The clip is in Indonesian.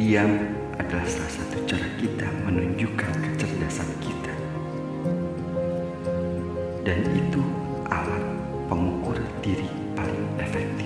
Diam adalah salah satu cara kita menunjukkan kecerdasan kita. Dan itu alat pengukur diri paling efektif.